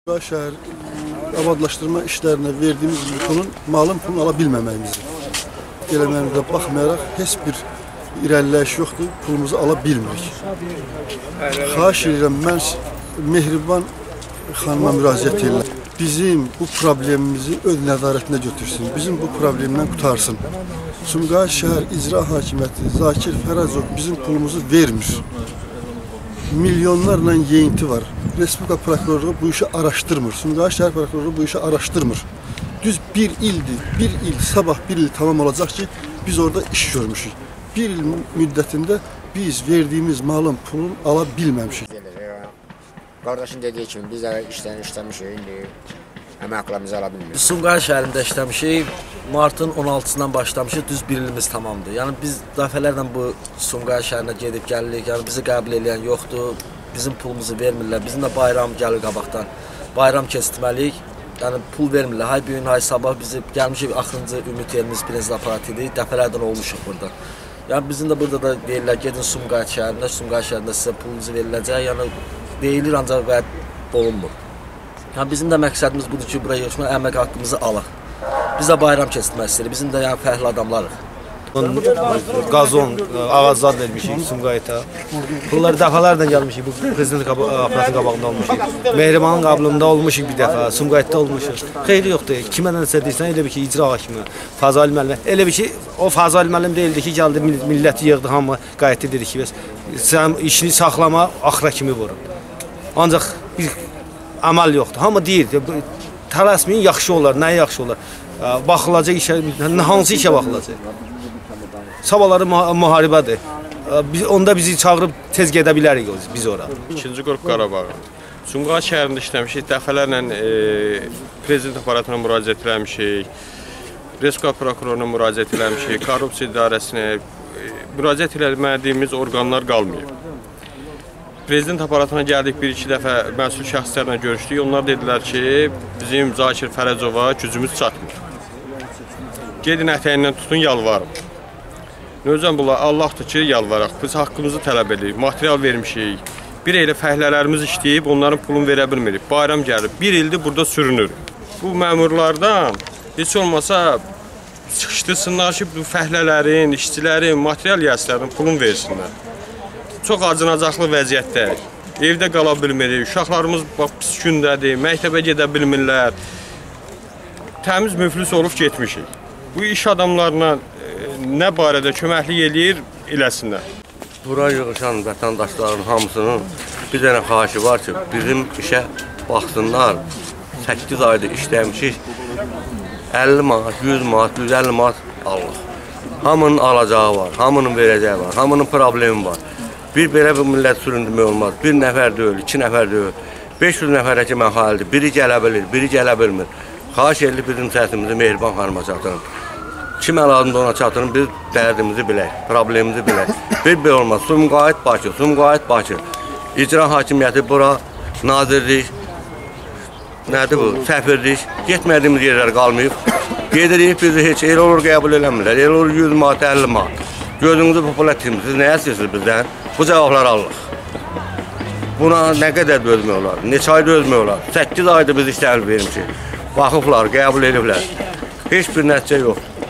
Şəhər abadlaşdırma işlərinə verdiyimiz malın pulunu ala bilməməyimizi eləməyimizə baxmayaraq heç bir irəliləyiş yoxdur, pulumuzu ala bilmirik. Xahiş edirəm, mən Mehriban xanıma müraciət edirəm. Bizim bu problemimizi öz nəzarətinə götürsün, bizim bu problemdən qutarsın. Sumqayıt şəhər icra hakimiyyəti Zakir Fərəcov bizim pulumuzu vermir. Milyonlarla yeyinti var. Respublika prokurorluğu bu işi araştırmır. Sumqayıt şəhər prokurorluğu bu işi araştırmır. Düz bir ildir, sabah bir il tamam olacaq ki, biz orada iş görmüşük. Bir il müddətində biz verdiyimiz malın pulunu ala bilməmişik. Qardaşın dediyi kimi biz də işləmişik, indi əməklərimizi ala bilmirik. Sumqayıt şəhərində işləmişik, martın 16-sından başlamışıq, düz bir ilimiz tamamdır. Yəni biz dəfələrlə bu Sumqayıt şəhərinə gedib gəlirik, yəni bizi qəbul edən yoxdur, bizim pulumuzu vermirlər, bizim də bayram gəlir qabaqdan, bayram keçirməliyik, yəni pul vermirlər, hay bugün, hay sabah bizi gəlmişik, axırıncı ümid yerimiz birinci aparat idi, dəfələrdən olmuşuq burada. Yəni bizim də burada da deyirlər, gedin Sumqayıt şəhərində sizə pulunuzu veriləcək, yəni deyilir ancaq vəd olunmur. Yəni bizim də məqsədimiz budur ki, buraya yığışmaq, əmək haqqımızı alaq. Biz də bayram keçirmək istəyirik, bizim də yəni fərqli adamlarıq. Qazon, ağaclar vermişik Sumqayıta. Bunları dəfələrdən gəlmişik, bu prezident aparatın qabağında olmuşik. Mehribanın qabılında olmuşik bir dəfə, Sumqayıtda olmuşik. Xeyri yoxdur, kimə nəsə deyirsən, elə bir ki, icra hakimi, Fazali müəllim. Elə bir ki, o Fazali müəllim deyildi ki, gəldi milləti yığdı, hamı qayıtdı dedi ki, sən işini saxlama, axıra kimi vurun. Ancaq bir əməl yoxdur. Hamı deyir, tələsməyin, yaxşı olar, nəyə yaxşı olar? Baxılacaq işə, hansı işə baxılacaq? Sabahları müharibədir. Onda bizi çağırıb tez gedə bilərik biz ora. İkinci qrup Qarabağ. Sumqayıt şəhərində işləmişik, dəfələrlə prezident aparatına müraciət eləmişik, Respublika prokuroruna müraciət eləmişik, korrupsiya idarəsinə müraciət eləmədiyimiz orqanlar qalmayıb. Prezident aparatına gəldik, bir-iki dəfə məsul şəxslərlə görüşdük. Onlar dedilər ki, bizim Zakir Fərəcova gücümüz çatmır. Gedin ətəyindən tutun, yalvarım. Növzən bunlar Allahdır ki, yalvaraq. Biz haqqımızı tələb edirik, material vermişik. Bir elə fəhlələrimiz işləyib, onların pulunu verə bilmirik. Bayram gəlib, bir ildir burada sürünür. Bu məmurlardan heç olmasa çıxışdırsınlar ki, bu fəhlələrin, işçilərin, material yəsilərin pulunu versinlər. Çox acınacaqlı vəziyyətdəyik. Evdə qala bilmirik, uşaqlarımız pis gündədir, məktəbə gedə bilmirlər. Təmiz müflis olub getmişik. Bu iş adamlarına nə barədə köməklik eləyir, eləsinlər. Bura yığışan vətəndaşların hamısının bir dənə xahişi var ki, bizim işə baxsınlar. 8 ayda işləmişik, 50 manat, 100 manat, 150 manat alır. Hamının alacağı var, hamının verəcəyi var, hamının problemi var. Bir belə bir millət süründürmək olmaz. Bir nəfər deyil, 2 nəfər deyil. 500 nəfərə ki, məxalidir. Biri gələ bilir, biri gələ bilmir. Xahiş edilir bizim səsimizi Mehriban xanıma çatırın. Kim lazımdır ona çatırın, biz dərdimizi bilək, problemimizi bilək. Bir olmaz. Sumqayıt Bakı. İcra hakimiyyəti bura, nazirlik, nədir bu, səfirlik, getmədiyimiz yerlər qalmayıb. Gedirik, bizi heç el olur qəbul eləmirlər. El olur 100 manat, 50 manat. Gözünüzü populativimiz, siz nəyə istəyirsiniz bizdən? Bu cavabları alırıq. Buna nə qədər dözmək olar? Neçə ay dözmək olar? 8 ayda biz işlərini vermişik. Baxıblar, qəbul ediblər. Heç bir nəticə yoxdur.